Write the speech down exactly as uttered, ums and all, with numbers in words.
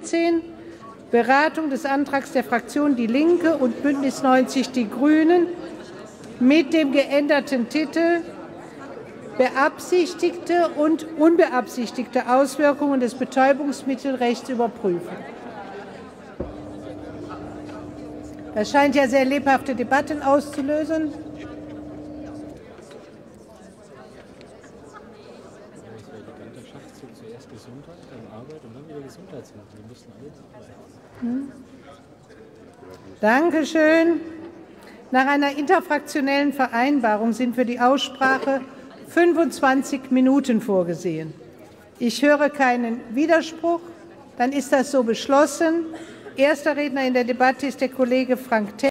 Beratung des Antrags der Fraktionen Die Linke und Bündnis neunzig Die Grünen mit dem geänderten Titel Beabsichtigte und unbeabsichtigte Auswirkungen des Betäubungsmittelrechts überprüfen. Das scheint ja sehr lebhafte Debatten auszulösen. Zuerst Gesundheit, dann Arbeit und dann wieder Gesundheitsmittel. Wir müssen alle hm. Dankeschön. Nach einer interfraktionellen Vereinbarung sind für die Aussprache fünfundzwanzig Minuten vorgesehen. Ich höre keinen Widerspruch. Dann ist das so beschlossen. Erster Redner in der Debatte ist der Kollege Frank Thelen.